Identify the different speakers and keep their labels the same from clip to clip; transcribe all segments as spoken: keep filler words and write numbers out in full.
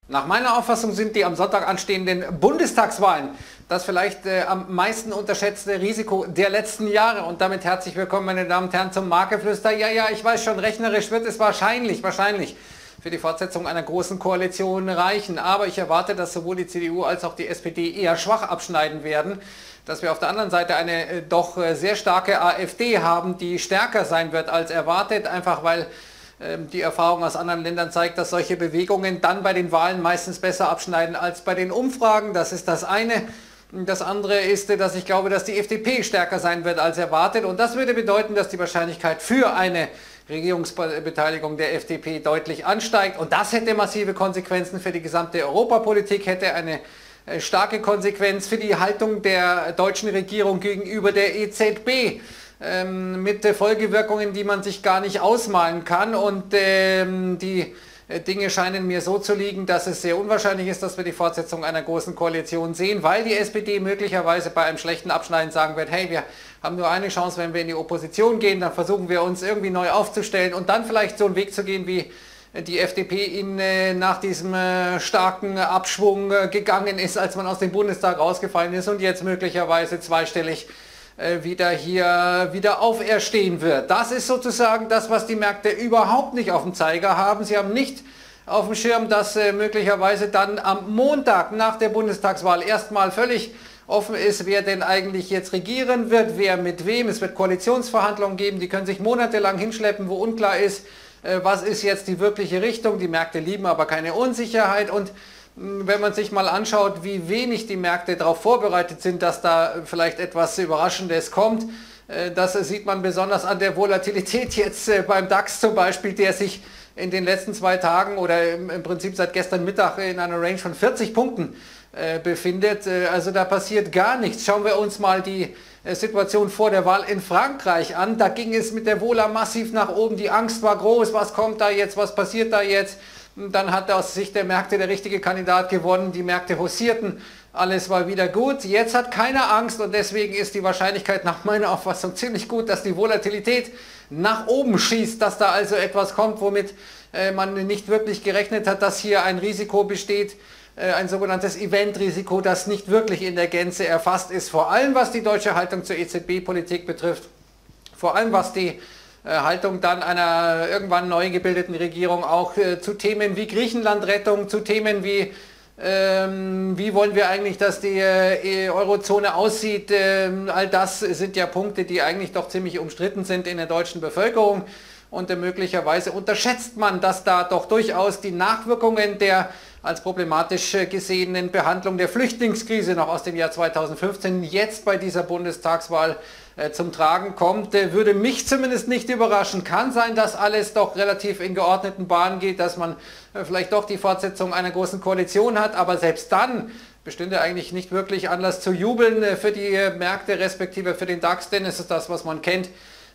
Speaker 1: Nach meiner Auffassung sind die am Sonntag anstehenden Bundestagswahlen das vielleicht äh, am meisten unterschätzte Risiko der letzten Jahre. Und damit herzlich willkommen, meine Damen und Herren, zum Marktgeflüster. Ja, ja, ich weiß schon, rechnerisch wird es wahrscheinlich, wahrscheinlich für die Fortsetzung einer großen Koalition reichen. Aber ich erwarte, dass sowohl die C D U als auch die S P D eher schwach abschneiden werden. Dass wir auf der anderen Seite eine äh, doch äh, sehr starke AfD haben, die stärker sein wird als erwartet, einfach weil die Erfahrung aus anderen Ländern zeigt, dass solche Bewegungen dann bei den Wahlen meistens besser abschneiden als bei den Umfragen. Das ist das eine. Das andere ist, dass ich glaube, dass die F D P stärker sein wird als erwartet. Und das würde bedeuten, dass die Wahrscheinlichkeit für eine Regierungsbeteiligung der F D P deutlich ansteigt. Und das hätte massive Konsequenzen für die gesamte Europapolitik, hätte eine starke Konsequenz für die Haltung der deutschen Regierung gegenüber der E Z B. Ähm, mit äh, Folgewirkungen, die man sich gar nicht ausmalen kann, und ähm, die äh, Dinge scheinen mir so zu liegen, dass es sehr unwahrscheinlich ist, dass wir die Fortsetzung einer großen Koalition sehen, weil die S P D möglicherweise bei einem schlechten Abschneiden sagen wird, hey, wir haben nur eine Chance, wenn wir in die Opposition gehen, dann versuchen wir uns irgendwie neu aufzustellen und dann vielleicht so einen Weg zu gehen, wie die F D P in, äh, nach diesem äh, starken Abschwung äh, gegangen ist, als man aus dem Bundestag rausgefallen ist und jetzt möglicherweise zweistellig wieder hier wieder auferstehen wird. Das ist sozusagen das, was die Märkte überhaupt nicht auf dem Zeiger haben. Sie haben nicht auf dem Schirm, dass äh, möglicherweise dann am Montag nach der Bundestagswahl erstmal völlig offen ist, wer denn eigentlich jetzt regieren wird, wer mit wem. Es wird Koalitionsverhandlungen geben, die können sich monatelang hinschleppen, wo unklar ist, äh, was ist jetzt die wirkliche Richtung. Die Märkte lieben aber keine Unsicherheit, und wenn man sich mal anschaut, wie wenig die Märkte darauf vorbereitet sind, dass da vielleicht etwas Überraschendes kommt, das sieht man besonders an der Volatilität jetzt beim DAX zum Beispiel, der sich in den letzten zwei Tagen oder im Prinzip seit gestern Mittag in einer Range von vierzig Punkten befindet. Also da passiert gar nichts. Schauen wir uns mal die Situation vor der Wahl in Frankreich an. Da ging es mit der Vola massiv nach oben. Die Angst war groß. Was kommt da jetzt? Was passiert da jetzt? Dann hat aus Sicht der Märkte der richtige Kandidat gewonnen, die Märkte haussierten, alles war wieder gut. Jetzt hat keiner Angst, und deswegen ist die Wahrscheinlichkeit nach meiner Auffassung ziemlich gut, dass die Volatilität nach oben schießt, dass da also etwas kommt, womit äh, man nicht wirklich gerechnet hat, dass hier ein Risiko besteht, äh, ein sogenanntes Eventrisiko, das nicht wirklich in der Gänze erfasst ist, vor allem was die deutsche Haltung zur E Z B-Politik betrifft, vor allem was die Haltung dann einer irgendwann neu gebildeten Regierung auch äh, zu Themen wie Griechenlandrettung, zu Themen wie ähm, wie wollen wir eigentlich, dass die äh, Eurozone aussieht. Ähm, all das sind ja Punkte, die eigentlich doch ziemlich umstritten sind in der deutschen Bevölkerung, und äh, möglicherweise unterschätzt man, dass da doch durchaus die Nachwirkungen der als problematisch gesehenen Behandlung der Flüchtlingskrise noch aus dem Jahr zweitausendfünfzehn jetzt bei dieser Bundestagswahl äh, zum Tragen kommt. Äh, würde mich zumindest nicht überraschen. Kann sein, dass alles doch relativ in geordneten Bahnen geht, dass man äh, vielleicht doch die Fortsetzung einer großen Koalition hat, aber selbst dann bestünde eigentlich nicht wirklich Anlass zu jubeln äh, für die äh, Märkte, respektive für den DAX, denn es ist das, was man kennt.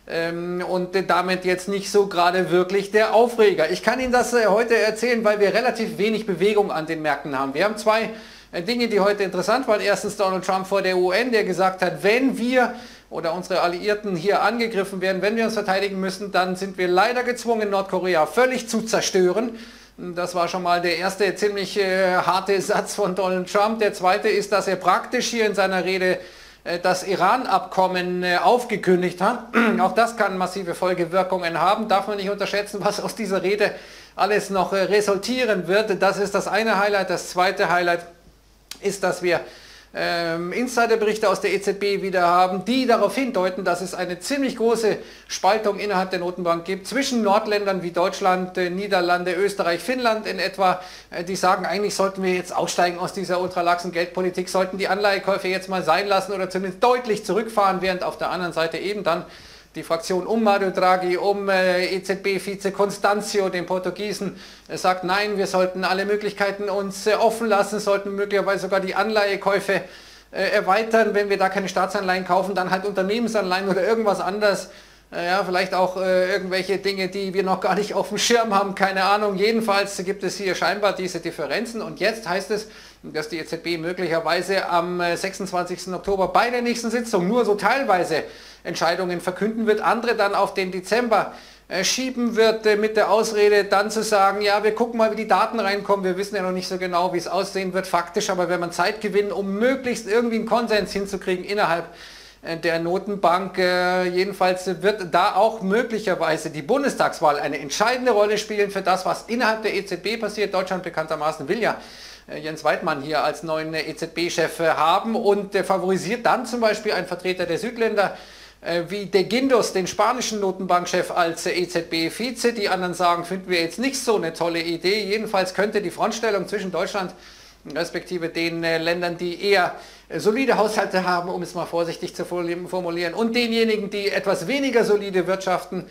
Speaker 1: Und damit jetzt nicht so gerade wirklich der Aufreger. Ich kann Ihnen das heute erzählen, weil wir relativ wenig Bewegung an den Märkten haben. Wir haben zwei Dinge, die heute interessant waren. Erstens Donald Trump vor der U N, der gesagt hat, wenn wir oder unsere Alliierten hier angegriffen werden, wenn wir uns verteidigen müssen, dann sind wir leider gezwungen, Nordkorea völlig zu zerstören. Das war schon mal der erste ziemlich äh, harte Satz von Donald Trump. Der zweite ist, dass er praktisch hier in seiner Rede das Iran-Abkommen aufgekündigt hat. Auch das kann massive Folgewirkungen haben, darf man nicht unterschätzen, was aus dieser Rede alles noch resultieren wird. Das ist das eine Highlight. Das zweite Highlight ist, dass wir ähm, Insiderberichte aus der E Z B wieder haben, die darauf hindeuten, dass es eine ziemlich große Spaltung innerhalb der Notenbank gibt, zwischen Nordländern wie Deutschland, äh, Niederlande, Österreich, Finnland in etwa, äh, die sagen, eigentlich sollten wir jetzt aussteigen aus dieser ultralaxen Geldpolitik, sollten die Anleihekäufe jetzt mal sein lassen oder zumindest deutlich zurückfahren, während auf der anderen Seite eben dann die Fraktion um Mario Draghi, um äh, E Z B-Vize Constancio, den Portugiesen, äh, sagt, nein, wir sollten alle Möglichkeiten uns äh, offen lassen, sollten möglicherweise sogar die Anleihekäufe äh, erweitern. Wenn wir da keine Staatsanleihen kaufen, dann halt Unternehmensanleihen oder irgendwas anderes. Äh, ja, vielleicht auch äh, irgendwelche Dinge, die wir noch gar nicht auf dem Schirm haben, keine Ahnung. Jedenfalls gibt es hier scheinbar diese Differenzen, und jetzt heißt es, dass die E Z B möglicherweise am sechsundzwanzigsten Oktober bei der nächsten Sitzung nur so teilweise Entscheidungen verkünden wird, andere dann auf den Dezember schieben wird mit der Ausrede dann zu sagen, ja, wir gucken mal, wie die Daten reinkommen, wir wissen ja noch nicht so genau, wie es aussehen wird faktisch, aber wenn man Zeit gewinnen, um möglichst irgendwie einen Konsens hinzukriegen innerhalb der Notenbank, jedenfalls wird da auch möglicherweise die Bundestagswahl eine entscheidende Rolle spielen für das, was innerhalb der E Z B passiert. Deutschland bekanntermaßen will ja Jens Weidmann hier als neuen E Z B-Chef haben und favorisiert dann zum Beispiel einen Vertreter der Südländer wie de Guindos, den spanischen Notenbankchef, als E Z B-Vize. Die anderen sagen, finden wir jetzt nicht so eine tolle Idee. Jedenfalls könnte die Frontstellung zwischen Deutschland respektive den Ländern, die eher solide Haushalte haben, um es mal vorsichtig zu formulieren, und denjenigen, die etwas weniger solide wirtschaften,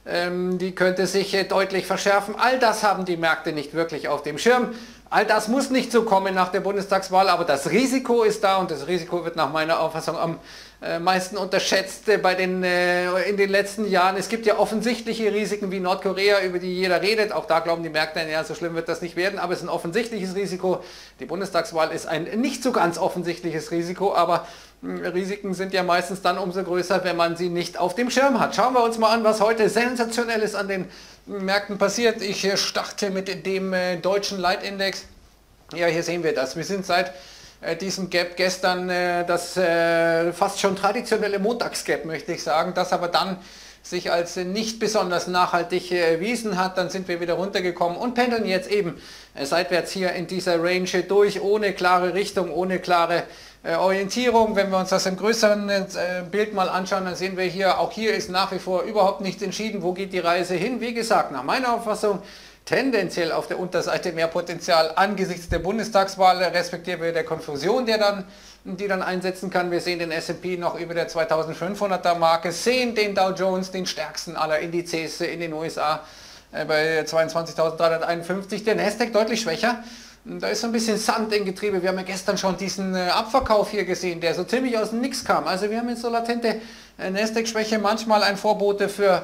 Speaker 1: die könnte sich deutlich verschärfen. All das haben die Märkte nicht wirklich auf dem Schirm. All das muss nicht so kommen nach der Bundestagswahl, aber das Risiko ist da und das Risiko wird nach meiner Auffassung am meisten unterschätzt bei den, in den letzten Jahren. Es gibt ja offensichtliche Risiken wie Nordkorea, über die jeder redet. Auch da glauben die Märkte, ja, so schlimm wird das nicht werden, aber es ist ein offensichtliches Risiko. Die Bundestagswahl ist ein nicht so ganz offensichtliches Risiko, aber Risiken sind ja meistens dann umso größer, wenn man sie nicht auf dem Schirm hat. Schauen wir uns mal an, was heute Sensationelles an den Märkten passiert. Ich starte mit dem deutschen Leitindex. Ja, hier sehen wir das. Wir sind seit diesem Gap gestern das fast schon traditionelle Montagsgap, möchte ich sagen, das aber dann sich als nicht besonders nachhaltig erwiesen hat. Dann sind wir wieder runtergekommen und pendeln jetzt eben seitwärts hier in dieser Range durch, ohne klare Richtung, ohne klare Orientierung. Wenn wir uns das im größeren Bild mal anschauen, dann sehen wir hier, auch hier ist nach wie vor überhaupt nichts entschieden. Wo geht die Reise hin? Wie gesagt, nach meiner Auffassung tendenziell auf der Unterseite mehr Potenzial angesichts der Bundestagswahl, respektive der Konfusion, der dann, die dann einsetzen kann. Wir sehen den S und P noch über der zweitausendfünfhunderter Marke, sehen den Dow Jones, den stärksten aller Indizes in den U S A, bei zweiundzwanzigtausenddreihunderteinundfünfzig, der Nasdaq deutlich schwächer. Da ist so ein bisschen Sand im Getriebe. Wir haben ja gestern schon diesen Abverkauf hier gesehen, der so ziemlich aus dem Nix kam. Also wir haben jetzt so latente Nasdaq-Schwäche, manchmal ein Vorbote für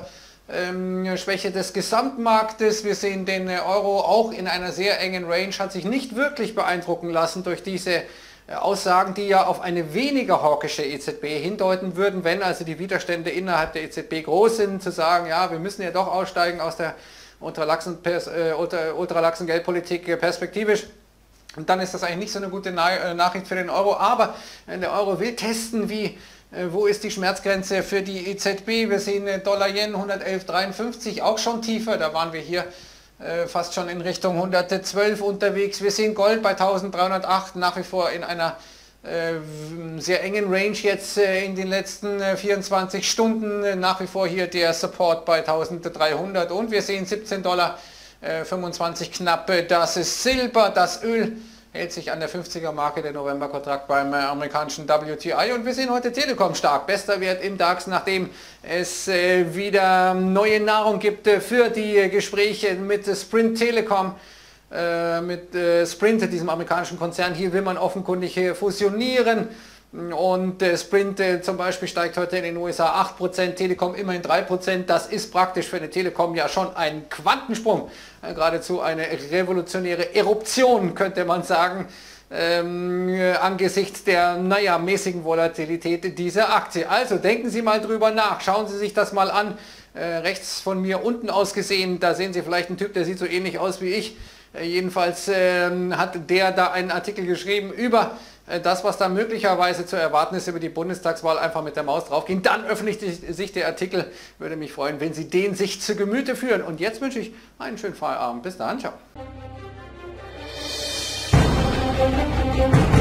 Speaker 1: Ähm, Schwäche des Gesamtmarktes. Wir sehen den Euro auch in einer sehr engen Range, hat sich nicht wirklich beeindrucken lassen durch diese Aussagen, die ja auf eine weniger hawkische E Z B hindeuten würden, wenn also die Widerstände innerhalb der E Z B groß sind, zu sagen, ja, wir müssen ja doch aussteigen aus der ultralaxen, äh, ultra, ultralaxen Geldpolitik perspektivisch. Und dann ist das eigentlich nicht so eine gute Na Nachricht für den Euro, aber der Euro will testen, wie wo ist die Schmerzgrenze für die E Z B? Wir sehen Dollar-Yen hundertelf Komma dreiundfünfzig, auch schon tiefer. Da waren wir hier äh, fast schon in Richtung hundertzwölf unterwegs. Wir sehen Gold bei eintausenddreihundertacht, nach wie vor in einer äh, sehr engen Range jetzt äh, in den letzten äh, vierundzwanzig Stunden. Nach wie vor hier der Support bei eintausenddreihundert und wir sehen siebzehn Dollar fünfundzwanzig knapp. Das ist Silber, das Öl hält sich an der fünfziger Marke, der November-Kontrakt beim amerikanischen W T I, und wir sehen heute Telekom stark. Bester Wert im DAX, nachdem es äh, wieder neue Nahrung gibt äh, für die Gespräche mit Sprint Telekom, äh, mit äh, Sprint, diesem amerikanischen Konzern. Hier will man offenkundig äh, fusionieren. Und äh, Sprint äh, zum Beispiel steigt heute in den U S A acht Prozent, Telekom immerhin drei Prozent. Das ist praktisch für eine Telekom ja schon ein Quantensprung, äh, geradezu eine revolutionäre Eruption, könnte man sagen, ähm, äh, angesichts der, naja, mäßigen Volatilität dieser Aktie. Also denken Sie mal drüber nach, schauen Sie sich das mal an. Äh, rechts von mir unten aus gesehen, da sehen Sie vielleicht einen Typ, der sieht so ähnlich aus wie ich. Äh, jedenfalls äh, hat der da einen Artikel geschrieben über das, was da möglicherweise zu erwarten ist über die Bundestagswahl. Einfach mit der Maus draufgehen. Dann öffentlich sich der Artikel. Würde mich freuen, wenn Sie den sich zu Gemüte führen. Und jetzt wünsche ich einen schönen Feierabend. Bis dann. Ciao.